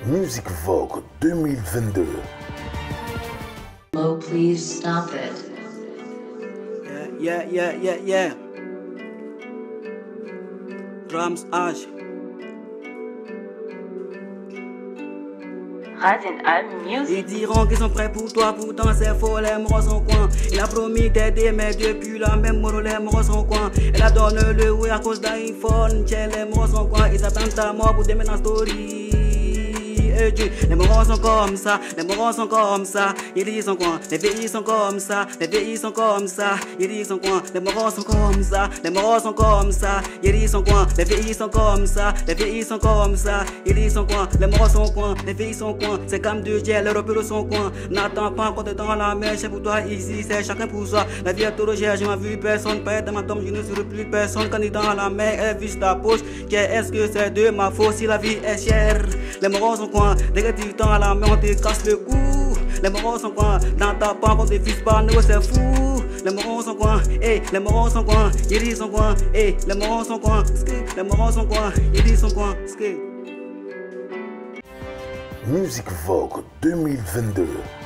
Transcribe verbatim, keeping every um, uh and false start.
MusicVog deux mille vingt-deux. Oh, please stop it. Yeah, yeah, yeah, yeah, yeah. DRAMS'H. Ils diront qu'ils sont prêts pour toi, pourtant c'est faux, les morts sont coin. Il a promis d'aider, mais depuis la même mort, les morts sont coin. Elle a donné le oui à cause d'iPhone, tiens, les morts sont coin. Ils attendent ta mort pour démettre la story. Les morons sont comme ça, les morons sont comme ça, ils disent sont quoi, les V I sont comme ça, les V I sont comme ça, ils disent sont quoi, les morons sont comme ça, les morons sont comme ça, ils disent sont quoi, les V I sont comme ça, les V I sont comme ça, ils disent sont quoi, les morons sont quoi, les V I sont quoi, c'est comme deux gels, les repères sont quoi, n'attends pas quand t'es dans la mer, c'est pour toi ici, c'est chacun pour soi, la vie est trop légère, je n'ai vu personne, pas dans ma tombe, je ne suis plus personne, quand il est dans la mer, elle vise ta poche, qu'est-ce que c'est de ma faute si la vie est chère, les morons sont quoi, dès que tu tends à la main, on te casse le cou. Les morons sont quoi? Dans ta part, on te vise pas, nous c'est fou. Les morons sont quoi? Eh, les morons sont quoi? Ils disent sont quoi? Eh, les morons sont quoi? Les morons sont quoi? Ils disent sont quoi? MusicVog deux mille vingt-deux.